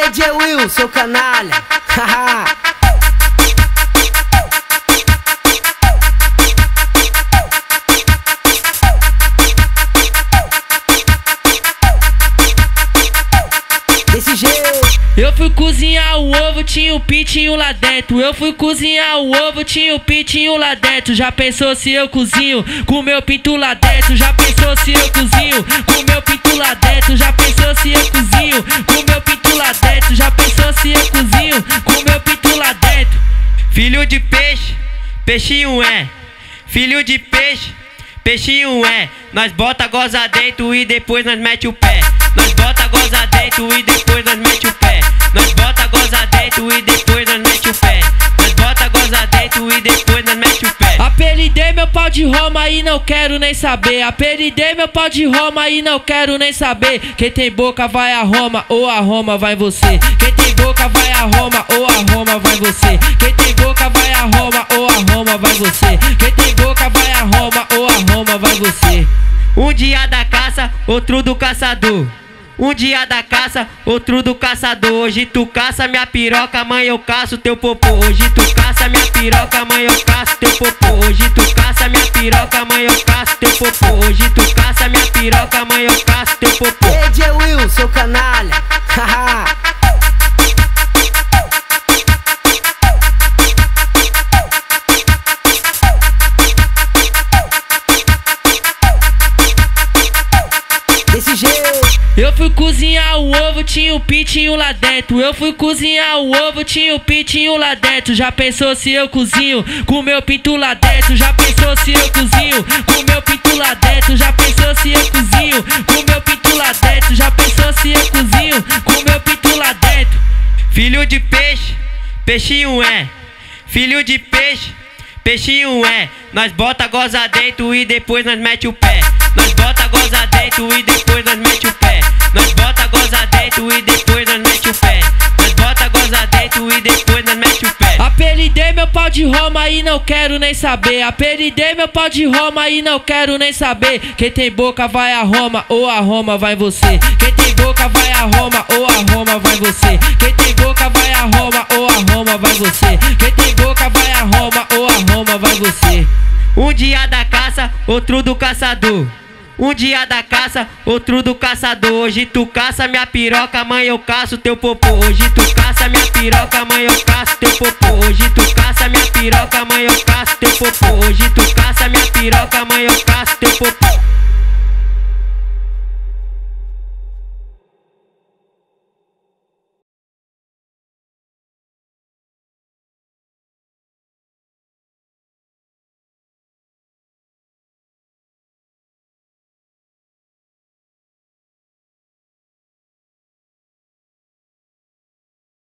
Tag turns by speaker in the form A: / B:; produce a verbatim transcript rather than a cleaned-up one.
A: D J Will, seu canalha. Desse jeito.
B: Eu fui cozinhar o ovo, tinha o pitinho lá dentro. Eu fui cozinhar o ovo, tinha o pitinho lá dentro. Já pensou se eu cozinho com meu pinto lá dentro? Já pensou se eu cozinho com meu pinto lá dentro? Já pensou se eu cozinho com meu pinto lá dentro? Já pensou se eu cozinho com meu pinto lá dentro? Filho de peixe, peixinho é. Filho de peixe, peixinho é. Nós bota goza dentro e depois nós mete o pé. Nós bota goza dentro e depois nós mete o pé. Nós bota goza dentro e depois nós mete o pé. Nós bota goza dentro e depois nós mete o pé. Apelidei meu pau de Roma e não quero nem saber. Apelidei meu pau de Roma e não quero nem saber. Quem tem boca vai a Roma ou a Roma vai você. Quem tem boca vai a Roma ou a Roma vai você. Quem tem boca vai a Roma ou a Roma vai você. Quem tem boca vai a Roma ou a Roma vai você. Um dia da caça, outro do caçador. Um dia da caça, outro do caçador. Hoje tu caça minha piroca, amanhã eu caço teu popô. Hoje tu caça minha piroca, amanhã eu caço teu popô. Hoje tu caça minha piroca, amanhã eu caço teu popô. Hoje tu caça minha piroca, amanhã eu caço teu popô.
A: D J Will, seu canalha. Desse jeito.
B: Eu fui cozinhar o ovo, tinha o pitinho lá dentro. Eu fui cozinhar o ovo, tinha o pitinho lá dentro. Já pensou se eu cozinho com meu pinto lá dentro? Já pensou se eu cozinho com meu pinto lá dentro? Já pensou se eu cozinho com meu pinto lá dentro? Já pensou se eu cozinho com meu pinto lá dentro? Filho de peixe, peixinho é. Filho de peixe, peixinho é. Nós bota goza dentro e depois nós mete o pé. Nós bota goza dentro e depois nós mete o pé. Nós bota goza dentro e depois nós mete o pé. Nós bota goza dentro e depois nós mete o pé. Apelidei meu pau de Roma e não quero nem saber. Apelidei meu pau de Roma e não quero nem saber. Quem tem boca vai a Roma ou a Roma vai você. Quem tem boca vai a Roma ou a Roma vai você. Quem tem boca vai a Roma ou a Roma vai você. Quem tem boca vai a Roma ou a Roma vai você. Um dia da caça, outro do caçador. Um dia da caça, outro do caçador. Hoje tu caça minha piroca, amanhã eu caço teu popô. Hoje tu caça minha piroca, amanhã eu caço teu popô. Hoje tu caça minha piroca, amanhã eu caço teu popô. Hoje tu caça minha piroca, amanhã eu caço teu popô.